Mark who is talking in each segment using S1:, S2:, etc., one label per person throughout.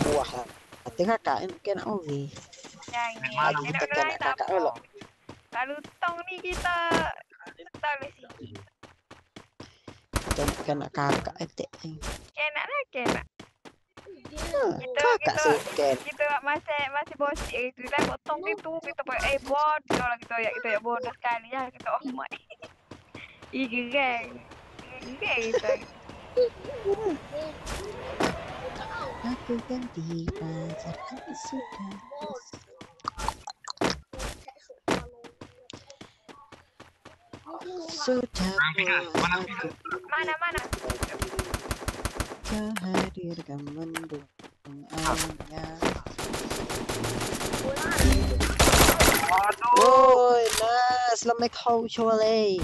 S1: Wah, hati kakak kena OV.
S2: Jangan.
S1: Lagi kita kena kakak dulu.
S2: Lalu tong ni kita tahu sih.
S1: Kita kena kakak itu.
S2: Kena lah kena.
S1: Kakak sih Ken.
S2: Kita masih bosik itu lah potong itu kita pakai bodoh lah kita ya bodoh sekali ya kita oh my. Gerang kita.
S1: Aku ganti pacar aku sudah. Sudah aku.
S2: Mana?
S1: Kau hadirkan mendung alamnya. Ôi, nice, let me coach Charlie.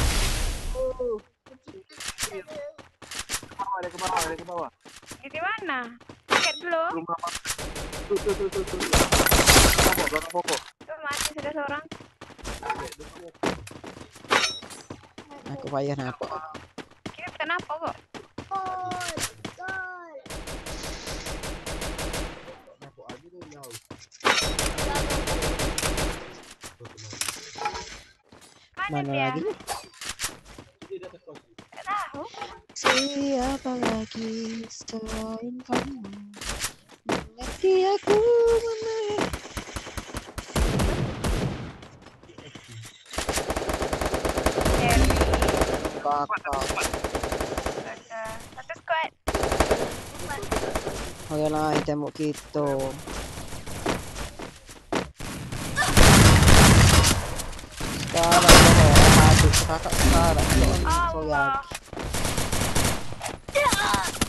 S3: Ke bawah.
S2: Di mana? Paket dulu.
S3: Tuh. Belakang pokok.
S2: Tuh mati sudah seorang.
S1: Aku payah apa?
S2: Kita kenapa kok?
S1: Mana
S2: dia?
S1: lagi?
S2: Tak tahu.
S1: Siapa lagi selain kamu? Mengerti aku mana? Kakak.
S2: Satu squad.
S1: Oke lah, tembok kita. Sekarang loh, maju kakak sekarang.
S2: Allah.